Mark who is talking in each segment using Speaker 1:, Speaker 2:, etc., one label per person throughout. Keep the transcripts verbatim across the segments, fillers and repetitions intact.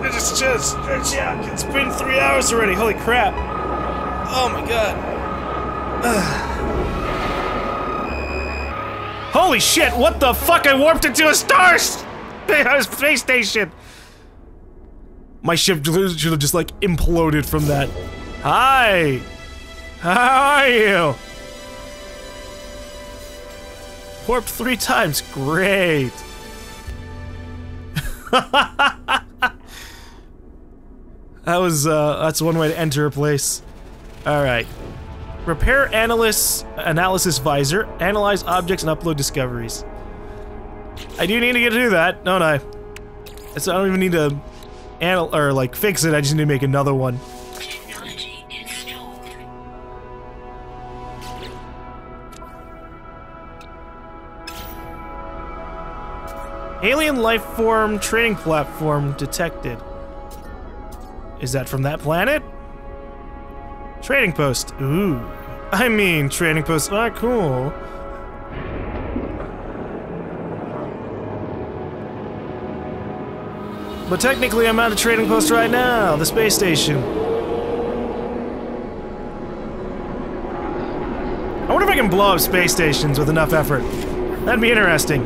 Speaker 1: gonna just just yeah. It's been three hours already. Holy crap! Oh my god! Ugh. Holy shit! What the fuck? I warped into a star space station. My ship should have just like imploded from that. Hi. How are you? Warped three times. Great. That was, uh, that's one way to enter a place. Alright. Repair analysis, analysis visor, analyze objects, and upload discoveries. I do need to get to do that, don't I? So I don't even need to anal- or like fix it, I just need to make another one.
Speaker 2: Technology installed.
Speaker 1: Alien life form trading platform detected. Is that from that planet? Trading post. Ooh. I mean, trading posts are cool. But technically, I'm at a trading post right now, the space station. I wonder if I can blow up space stations with enough effort. That'd be interesting.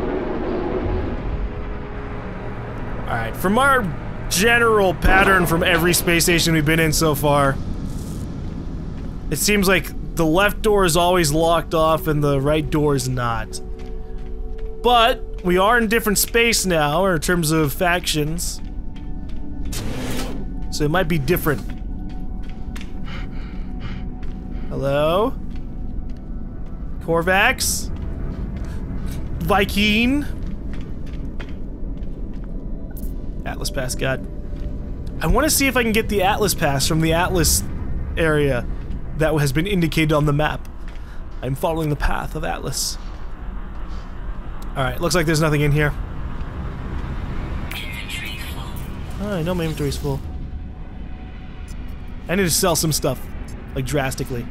Speaker 1: Alright, from our general pattern from every space station we've been in so far, it seems like the left door is always locked off and the right door is not. But we are in different space now, or in terms of factions. So it might be different. Hello? Korvax? Viking? Atlas Pass, God. I want to see if I can get the Atlas Pass from the Atlas area that has been indicated on the map. I'm following the path of Atlas. Alright, looks like there's nothing in here.
Speaker 2: Inventory full.
Speaker 1: Oh, I know my inventory's full. I need to sell some stuff. Like, drastically.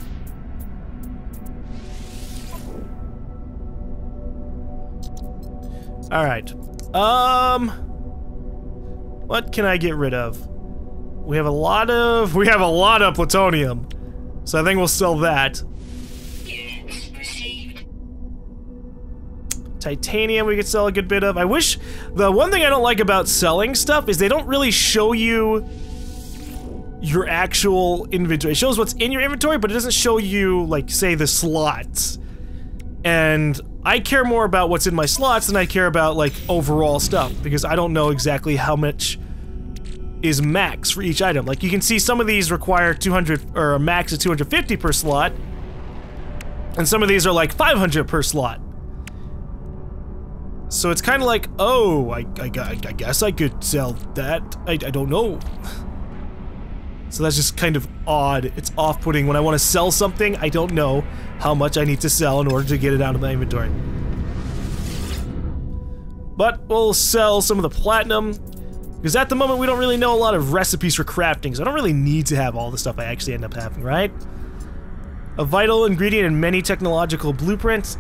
Speaker 1: Alright. Um... What can I get rid of? We have a lot of... We have a lot of plutonium. So I think we'll sell that.
Speaker 2: Units received.
Speaker 1: Titanium we could sell a good bit of. I wish... The one thing I don't like about selling stuff is they don't really show you your actual inventory. It shows what's in your inventory, but it doesn't show you, like, say, the slots. And I care more about what's in my slots than I care about, like, overall stuff, because I don't know exactly how much is max for each item. Like, you can see some of these require two hundred, or a max of two hundred fifty per slot, and some of these are like five hundred per slot. So it's kind of like, oh, I, I, I guess I could sell that. I, I don't know. So that's just kind of odd. It's off-putting. When I want to sell something, I don't know how much I need to sell in order to get it out of my inventory. But we'll sell some of the platinum, because at the moment we don't really know a lot of recipes for crafting, so I don't really need to have all the stuff I actually end up having, right? A vital ingredient in many technological blueprints?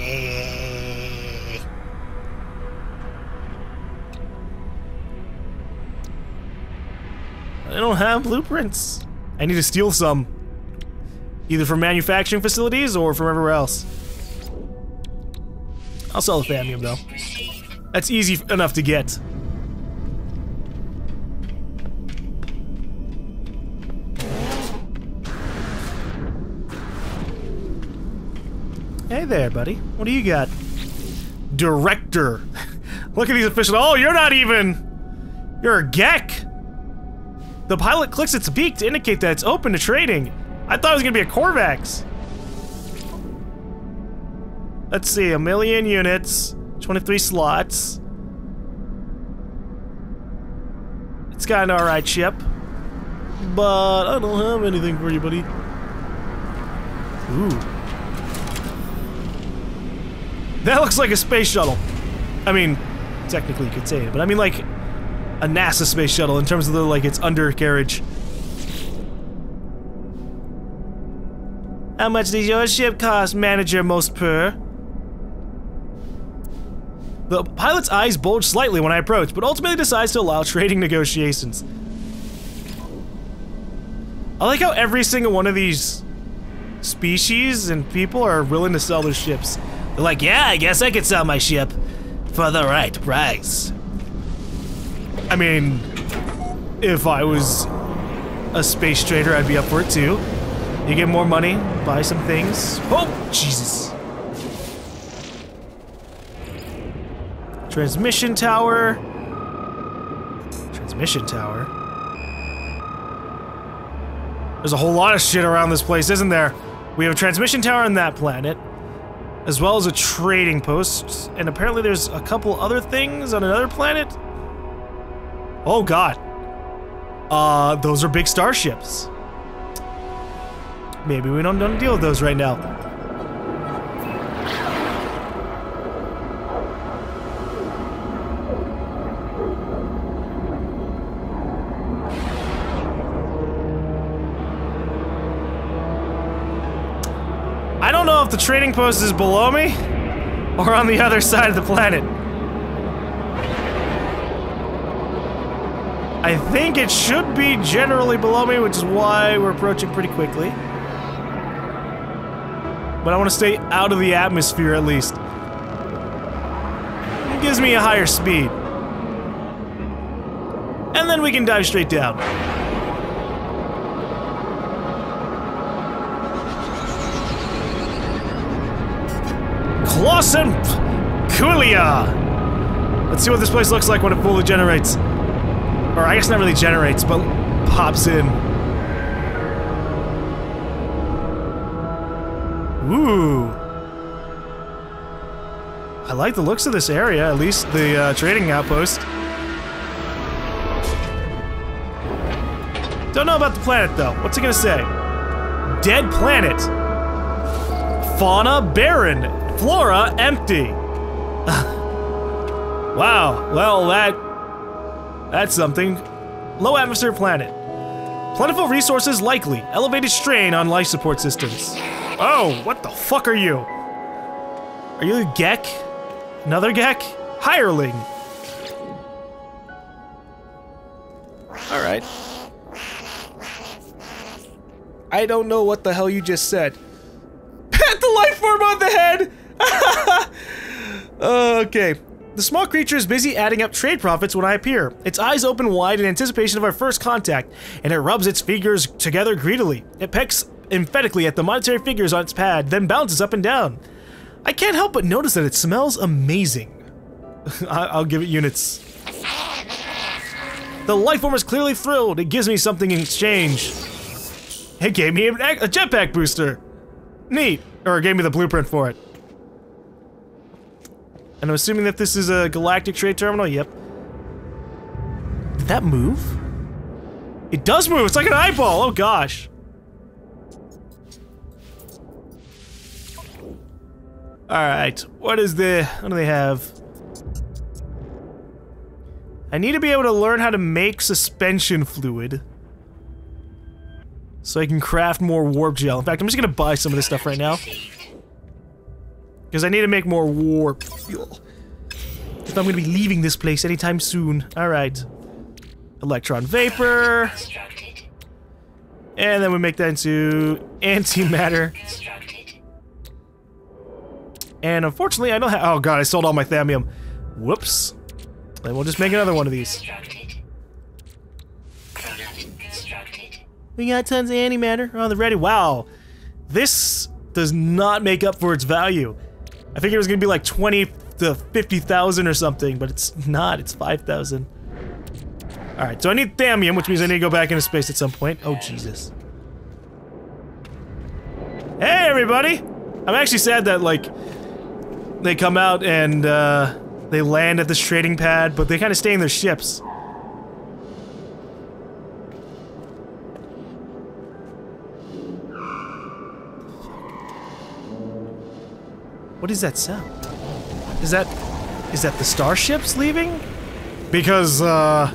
Speaker 1: I don't have blueprints. I need to steal some. Either from manufacturing facilities or from everywhere else. I'll sell the Thamium though. That's easy enough to get. Hey there, buddy. What do you got? Director. Look at these officials. Oh, you're not even... You're a Gek. The pilot clicks its beak to indicate that it's open to trading. I thought it was gonna be a Korvax. Let's see, a million units, twenty-three slots. It's got an alright ship, but I don't have anything for you, buddy. Ooh. That looks like a space shuttle. I mean, technically you could say it, but I mean like a NASA space shuttle in terms of the, like, its undercarriage. How much does your ship cost, Manager Most Per? The pilot's eyes bulge slightly when I approach, but ultimately decides to allow trading negotiations. I like how every single one of these species and people are willing to sell their ships. They're like, yeah, I guess I could sell my ship for the right price. I mean, if I was a space trader, I'd be up for it too. You get more money, buy some things. Oh, Jesus. Transmission tower. Transmission tower. There's a whole lot of shit around this place, isn't there? We have a transmission tower on that planet, as well as a trading post, and apparently there's a couple other things on another planet. Oh god. Uh, those are big starships. Maybe we don't, don't deal with those right now. I don't know if the trading post is below me or on the other side of the planet. I think it should be generally below me, which is why we're approaching pretty quickly. But I want to stay out of the atmosphere at least. It gives me a higher speed. And then we can dive straight down. Colosseum Kulia! Let's see what this place looks like when it fully generates. Or I guess not really generates, but pops in. Ooh. I like the looks of this area, at least the uh, trading outpost. Don't know about the planet though. What's it gonna say? Dead planet. Fauna barren. Flora empty. Wow, well that... that's something. Low atmosphere planet. Plentiful resources likely. Elevated strain on life support systems. Oh, what the fuck are you? Are you a Gek? Another Gek? Hireling. Alright. I don't know what the hell you just said. Pat the life form on the head! Okay. The small creature is busy adding up trade profits when I appear. Its eyes open wide in anticipation of our first contact, and it rubs its fingers together greedily. It pecks emphatically at the monetary figures on its pad, then bounces up and down. I can't help but notice that it smells amazing. I'll give it units. The life form is clearly thrilled. It gives me something in exchange. It gave me a jetpack booster. Neat. Or it gave me the blueprint for it. And I'm assuming that this is a galactic trade terminal. Yep. Did that move? It does move. It's like an eyeball. Oh gosh. All right. What is the? What do they have? I need to be able to learn how to make suspension fluid, so I can craft more warp gel. In fact, I'm just gonna buy some of this stuff right now. Because I need to make more warp fuel. If I'm gonna be leaving this place anytime soon. Alright. Electron vapor. And then we make that into antimatter. And unfortunately, I don't have. Oh god, I sold all my thallium. Whoops. Then we'll just make another one of these. We got tons of antimatter on the ready. Wow. This does not make up for its value. I figured it was gonna be like twenty to fifty thousand or something, but it's not. It's five thousand. Alright, so I need thallium, which means I need to go back into space at some point. Oh, Jesus. Hey, everybody! I'm actually sad that, like, they come out and, uh, they land at this trading pad, but they kind of stay in their ships. What is that sound? Is that... is that the starships leaving? Because, uh...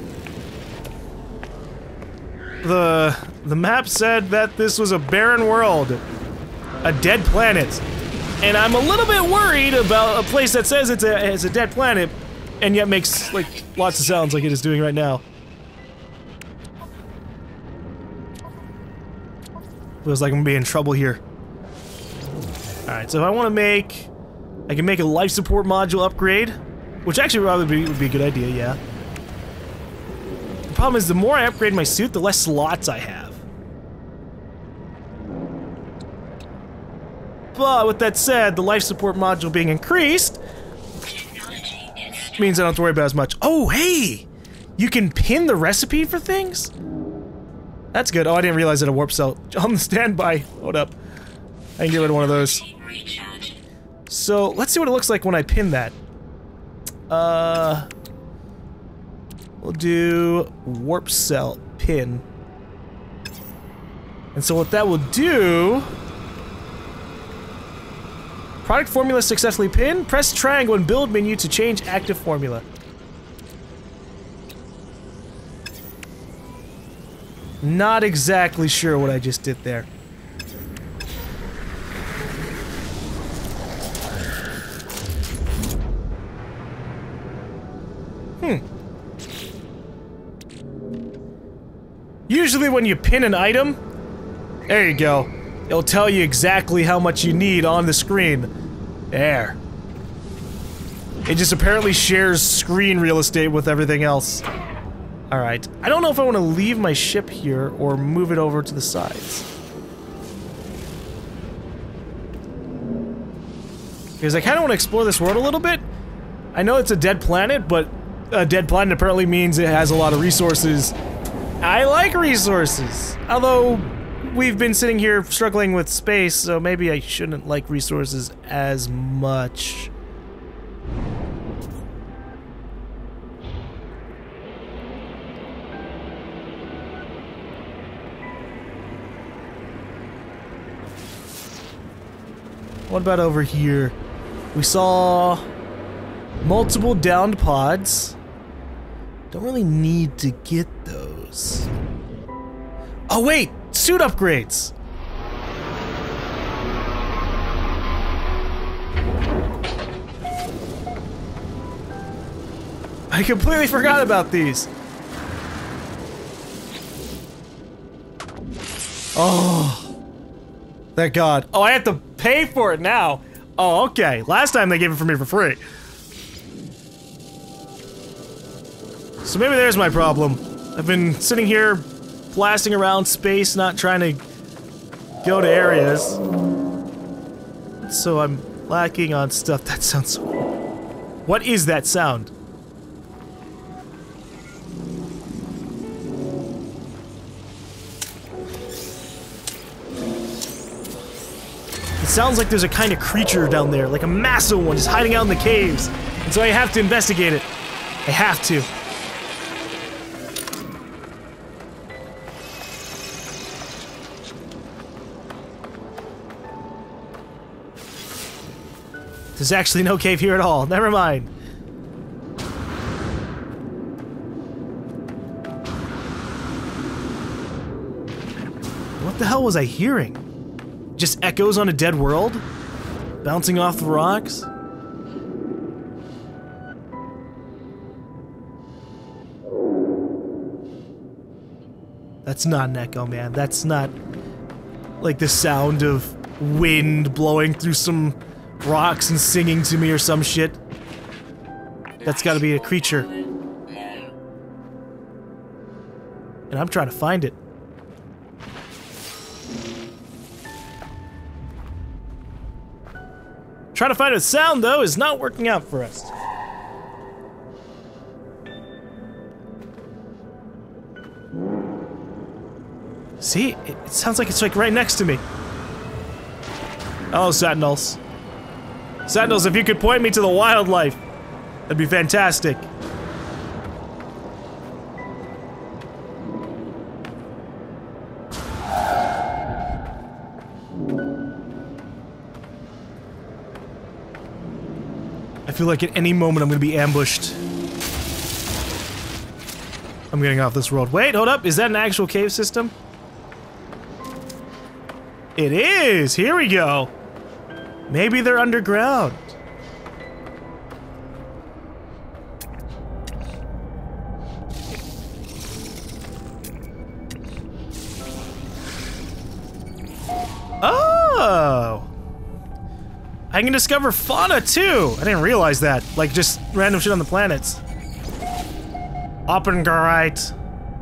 Speaker 1: The... the map said that this was a barren world. A dead planet. And I'm a little bit worried about a place that says it's a, it's a dead planet, and yet makes, like, lots of sounds like it is doing right now. Feels like I'm gonna be in trouble here. Alright, so if I want to make... I can make a life support module upgrade, which actually probably be, would be a good idea, yeah. The problem is, the more I upgrade my suit, the less slots I have. But with that said, the life support module being increased means I don't have to worry about as much. Oh, hey! You can pin the recipe for things? That's good. Oh, I didn't realize that a warp cell on the standby. Hold up. I can get rid of one of those. So, let's see what it looks like when I pin that. Uh... We'll do warp cell pin. And so what that will do... Product formula successfully pinned. Press triangle and build menu to change active formula. Not exactly sure what I just did there. Hmm. Usually when you pin an item, there you go. It'll tell you exactly how much you need on the screen. There. It just apparently shares screen real estate with everything else. Alright. I don't know if I want to leave my ship here or move it over to the sides. Because I kind of want to explore this world a little bit. I know it's a dead planet, but a dead planet apparently means it has a lot of resources. I like resources! Although... we've been sitting here struggling with space, so maybe I shouldn't like resources as much. What about over here? We saw multiple downed pods. Don't really need to get those. Oh wait! Suit upgrades! I completely forgot about these. Oh. Thank God. Oh, I have to pay for it now. Oh, okay. Last time they gave it for me for free. So maybe there's my problem. I've been sitting here blasting around space, not trying to go to areas. So I'm lacking on stuff. That sounds so... What is that sound? It sounds like there's a kind of creature down there, like a massive one just hiding out in the caves. And so I have to investigate it. I have to. There's actually no cave here at all. Never mind. What the hell was I hearing? Just echoes on a dead world? Bouncing off the rocks? That's not an echo, man. That's not like the sound of wind blowing through some rocks and singing to me or some shit. That's gotta be a creature. And I'm trying to find it. Trying to find a sound, though, is not working out for us. See? It, it sounds like it's like right next to me. Oh, Sentinels. Sentinels, if you could point me to the wildlife, that'd be fantastic. I feel like at any moment I'm gonna be ambushed. I'm getting off this world. Wait, hold up. Is that an actual cave system? It is! Here we go! Maybe they're underground. Oh! I can discover fauna too! I didn't realize that. Like, just random shit on the planets. Oppengerite.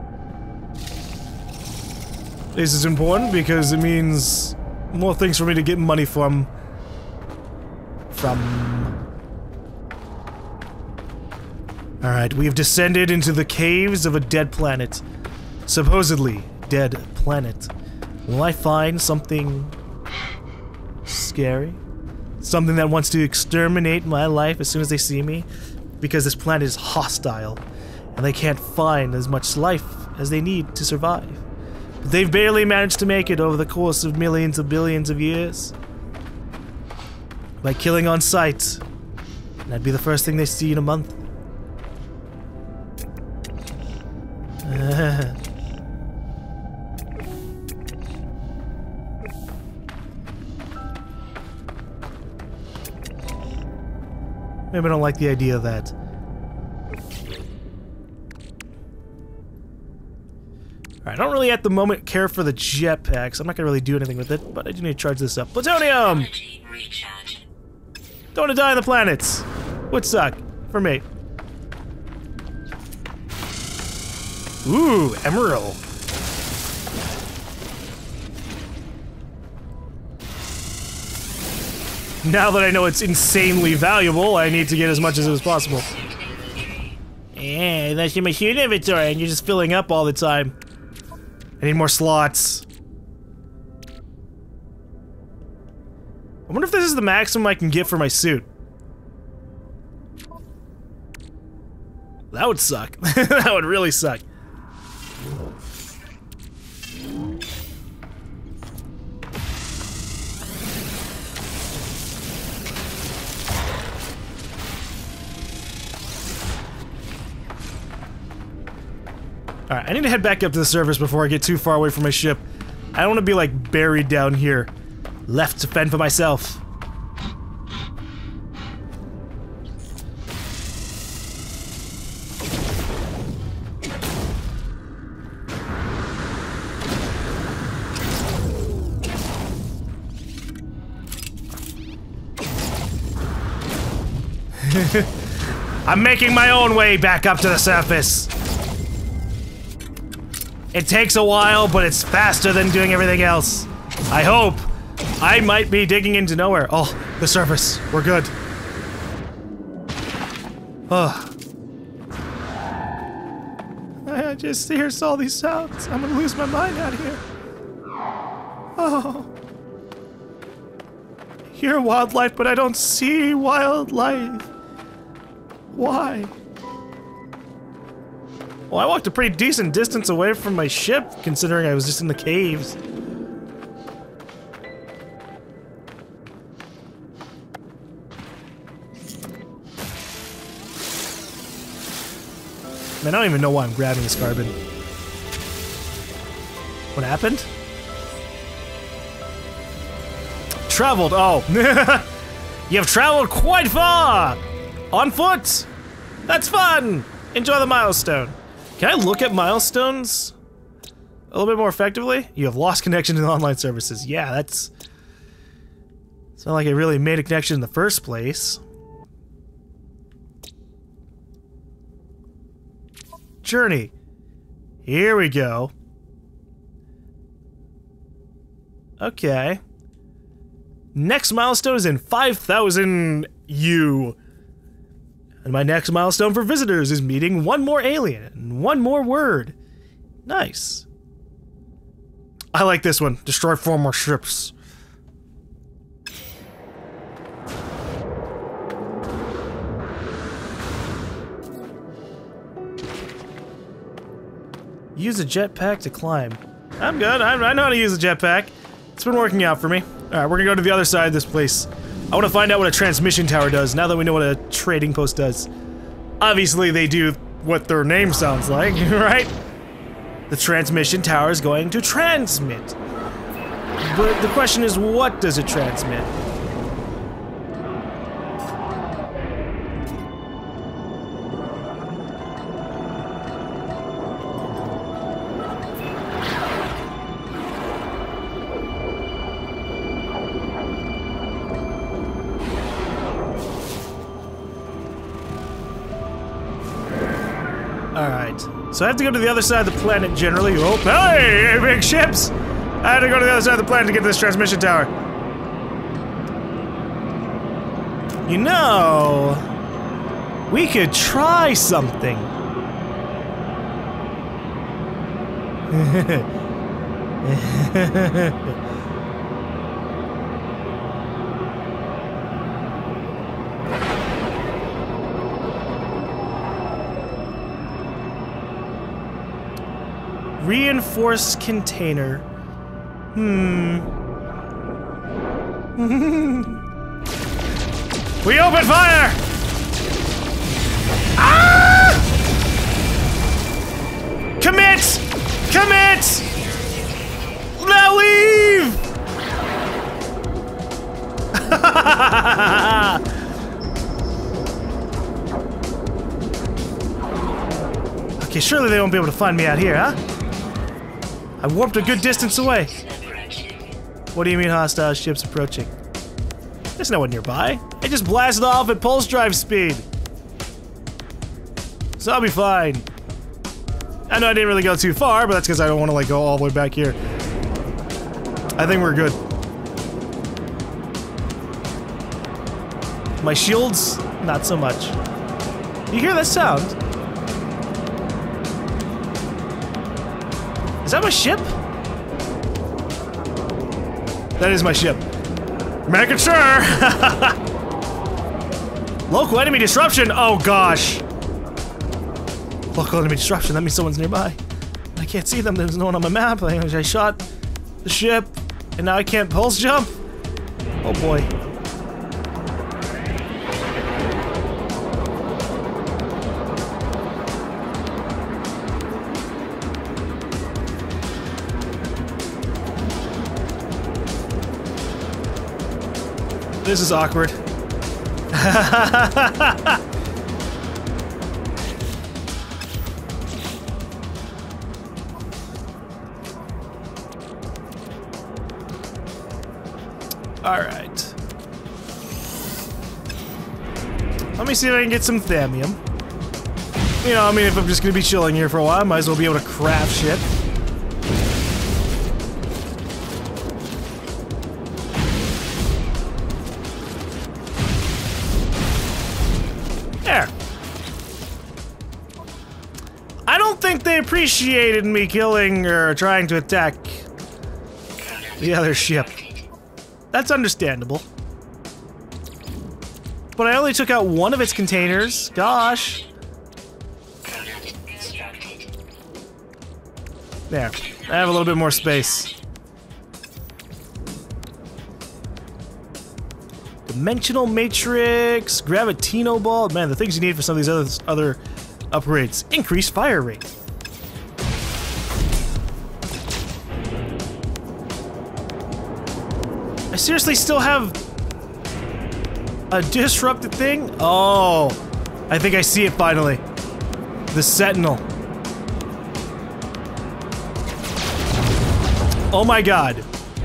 Speaker 1: This is important because it means more things for me to get money from. From. Alright, we have descended into the caves of a dead planet. Supposedly dead planet. Will I find something scary? Something that wants to exterminate my life as soon as they see me? Because this planet is hostile, and they can't find as much life as they need to survive. But they've barely managed to make it over the course of millions of billions of years. By killing on sight. And that'd be the first thing they see in a month. Maybe I don't like the idea of that. Alright, I don't really at the moment care for the jetpacks. I'm not gonna really do anything with it, but I do need to charge this up. Plutonium!
Speaker 2: Energy recharge.
Speaker 1: Don't want to die on the planets. Would suck. For me. Ooh, emerald. Now that I know it's insanely valuable, I need to get as much as as possible. Yeah, that's your machine inventory, and you're just filling up all the time. I need more slots. I wonder if this is the maximum I can get for my suit. That would suck. That would really suck. Alright, I need to head back up to the surface before I get too far away from my ship. I don't want to be, like, buried down here. Left to fend for myself. I'm making my own way back up to the surface. It takes a while, but it's faster than doing everything else. I hope. I might be digging into nowhere. Oh, the surface. We're good. Oh. I just hear all these sounds. I'm gonna lose my mind out here. Oh. I hear wildlife, but I don't see wildlife. Why? Well, I walked a pretty decent distance away from my ship, considering I was just in the caves. Man, I don't even know why I'm grabbing this carbon. What happened? Traveled, oh. You have traveled quite far! On foot! That's fun! Enjoy the milestone. Can I look at milestones a little bit more effectively? You have lost connection to the online services. Yeah, that's... It's not like I really made a connection in the first place. Journey. Here we go. Okay. Next milestone is in five thousand U. And my next milestone for visitors is meeting one more alien and one more word. Nice. I like this one. Destroy four more ships. Use a jetpack to climb. I'm good. I, I know how to use a jetpack. It's been working out for me. Alright, we're gonna go to the other side of this place. I want to find out what a transmission tower does, now that we know what a trading post does. Obviously, they do what their name sounds like, right? The transmission tower is going to transmit. But the question is, what does it transmit? Alright. So I have to go to the other side of the planet generally. Oh, hey, big ships! I had to go to the other side of the planet to get to this transmission tower. You know, we could try something. Reinforced container. Hmm. We open fire! Ah! Commit! Commit! Now leave! Okay, surely they won't be able to find me out here, huh? I warped a good distance away. What do you mean hostile ships approaching? There's no one nearby. I just blasted off at pulse drive speed. So I'll be fine. I know I didn't really go too far, but that's because I don't want to like go all the way back here. I think we're good. My shields, not so much. You hear that sound? Is that my ship? That is my ship. Making sure! Local enemy disruption! Oh gosh! Local enemy disruption, that means someone's nearby. I can't see them, there's no one on my map. I, I shot the ship, and now I can't pulse jump? Oh boy. This is awkward. Alright. Let me see if I can get some thamium. You know, I mean, if I'm just gonna be chilling here for a while, I might as well be able to craft shit. There. I don't think they appreciated me killing or trying to attack the other ship. That's understandable. But I only took out one of its containers. Gosh. There. I have a little bit more space. Dimensional matrix, gravitino ball. Man, the things you need for some of these other other upgrades. Increased fire rate. I seriously still have a disrupted thing? Oh, I think I see it finally. The Sentinel. Oh my god.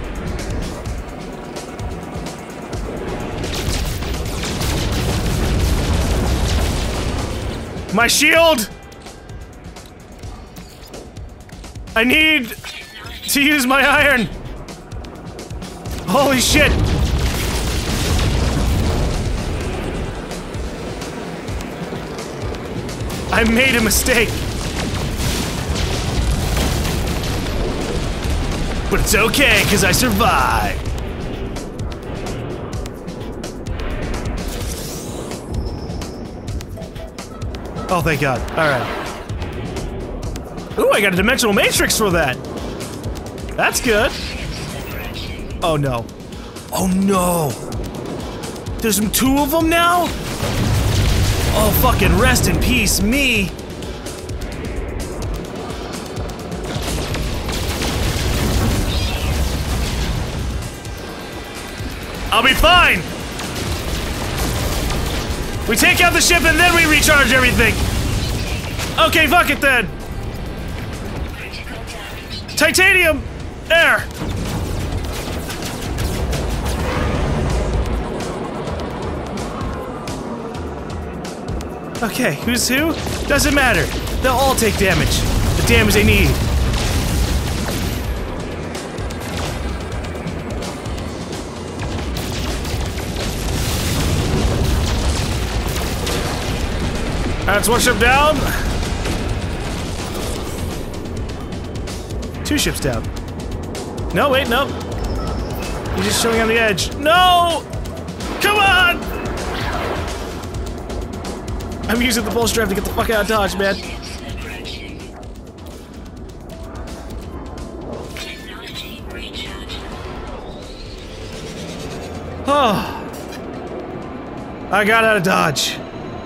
Speaker 1: My shield! I need to use my iron! Holy shit! I made a mistake. But it's okay, because I survived. Oh, thank God. Alright. Ooh, I got a dimensional matrix for that! That's good. Oh no. Oh no! There's two of them now? Oh, fucking rest in peace, me! I'll be fine! We take out the ship and then we recharge everything! Okay, fuck it then! Titanium! There! Okay, who's who? Doesn't matter. They'll all take damage. The damage they need. That's one ship down. Two ships down. No, wait, no. He's just showing on the edge. No! Come on! I'm using the pulse drive to get the fuck out of Dodge, man. Oh. I got out of Dodge.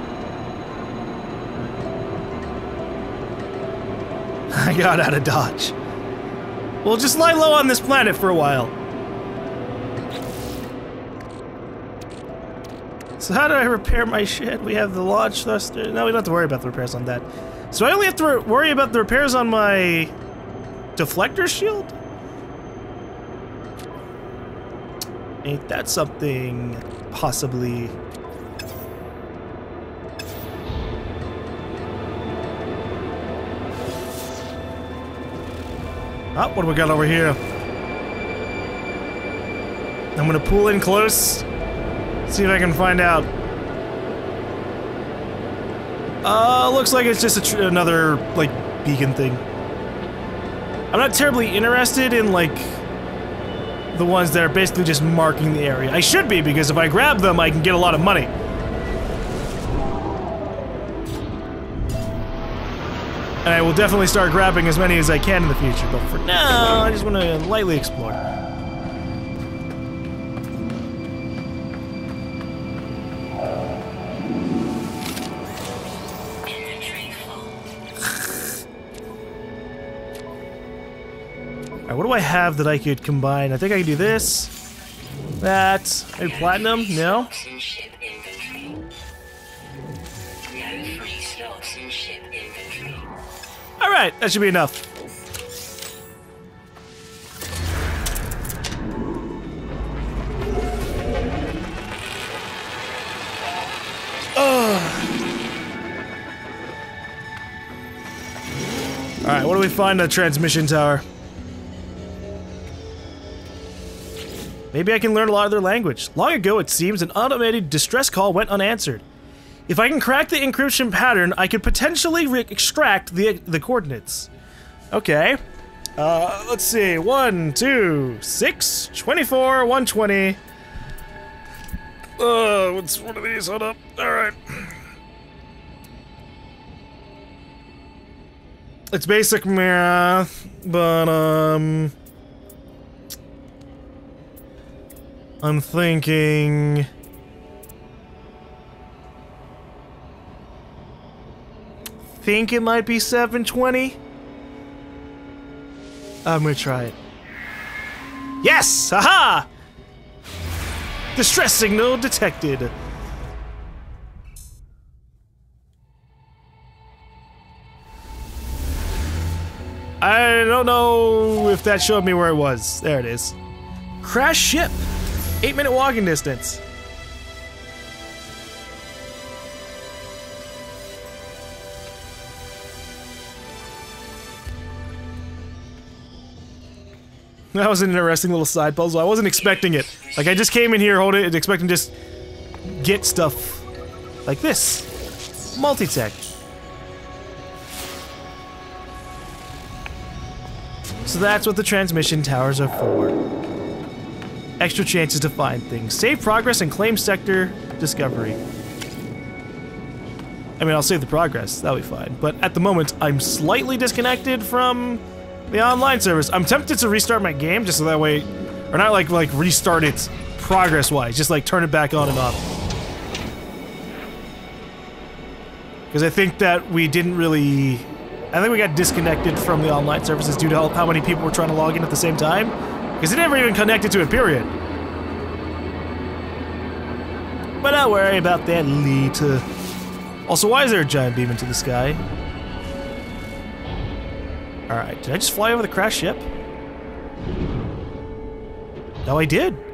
Speaker 1: I got out of Dodge. We'll just lie low on this planet for a while. So how do I repair my shit? We have the launch thruster. No, we don't have to worry about the repairs on that. So I only have to worry about the repairs on my deflector shield? Ain't that something possibly? Oh, what do we got over here? I'm gonna pull in close. See if I can find out. Uh, looks like it's just a tr another, like, beacon thing. I'm not terribly interested in, like, the ones that are basically just marking the area. I should be, because if I grab them, I can get a lot of money. And I will definitely start grabbing as many as I can in the future, but for now, I just want to lightly explore. Alright, what do I have that I could combine? I think I can do this. That. Maybe platinum? No? Alright, that should be enough. Alright, what do we find at the transmission tower? Maybe I can learn a lot of their language. Long ago, it seems, an automated distress call went unanswered. If I can crack the encryption pattern, I could potentially extract the the coordinates. Okay. Uh, let's see. One, two, six, twenty-four, one twenty. Uh, what's one of these? Hold up. All right. It's basic math, but um, I'm thinking. Think it might be seven twenty. I'm gonna try it. Yes! Haha! Distress signal detected. I don't know if that showed me where it was. There it is. Crash ship. Eight minute walking distance. That was an interesting little side puzzle. I wasn't expecting it. Like, I just came in here holding it, expecting to just get stuff like this. Multi-tech. So that's what the transmission towers are for. Extra chances to find things. Save progress and claim sector discovery. I mean, I'll save the progress. That'll be fine. But at the moment, I'm slightly disconnected from the online service. I'm tempted to restart my game just so that way, or not like like restart it progress-wise, just like turn it back on and off. Because I think that we didn't really, I think we got disconnected from the online services due to how many people were trying to log in at the same time. Because it never even connected to it, period. But don't worry about that later. Also, why is there a giant beam into the sky? Alright, did I just fly over the crashed ship? No, I did.